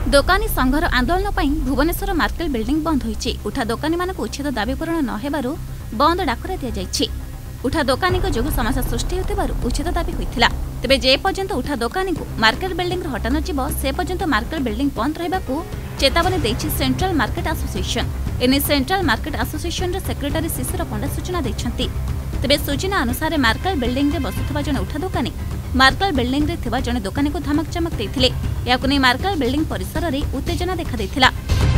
दोकानी संघर आंदोलन पर Bhubaneswar market building बंद होईछि। उठा दोकानी मानक उच्छेद दाबी पूरण न हेबारु बंद डाकरा दिया जाइछि। उठा दोकानी को जोगु समस्या सृष्टि होतिबारु उच्छेद दाबी होइथिला। तेबे जे पर्यंत उठा दोकानी को मार्केट बिल्डिंग रे हटान जिवो से पर्यंत मार्केट बिल्डिंग बंद रहबाकू चेतावनी दैछि सेंट्रल मार्केट एसोसिएशन। एने सेंट्रल मार्केट एसोसिएशन रे सेक्रेटरी शिशिर पंडा सूचना दैछंती। तेबे सूचना अनुसार मार्केट बिल्डिंग रे बसुथबा जने उठा दोकानी मार्केट बिल्डिंग रे थिबा जने दोकानी को धमक चमक दैथिले। याकु नै मार्केट बिल्डिंग परिसर रे उत्तेजना देखा दैथिला।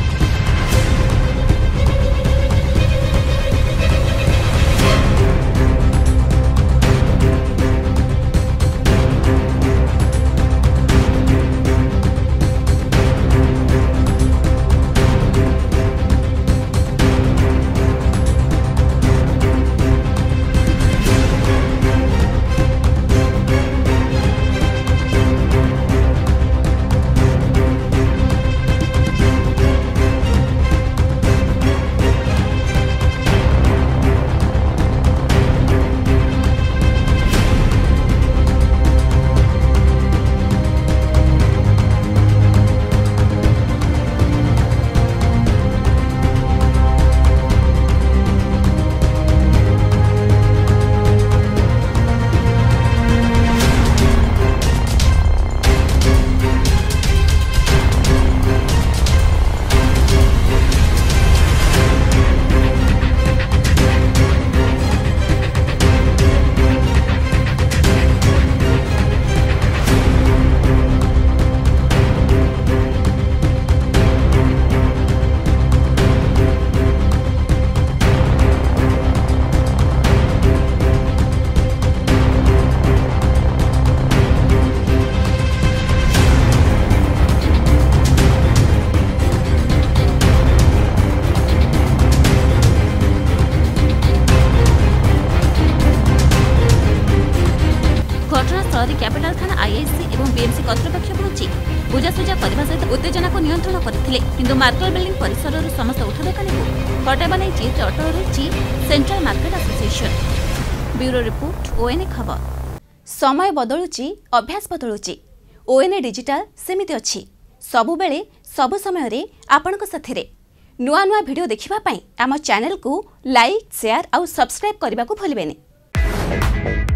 घटनास्थल कैपिटल थाना आईआईसी और बीएमसी कर्तृपक्ष पहुंची बुझासुझा करने सहित उत्तेजना को नियंत्रण करते किंतु मार्केट बिल्डिंग परिसर समस्त उठा दोकानी को हटाइबा नहीं जिद अटल रही central market association. Bureau report ओएनए खबर। समय बदलुची अभ्यास बदलुची ओएनए डिजिटल सेमिति अछि सबु बेले सबु समय रे आपनक साथरे नुआ नुआ वीडियो देखिबा पई आम चैनल को लाइक शेयर और सब्सक्राइब करबा को भूलिबेनी।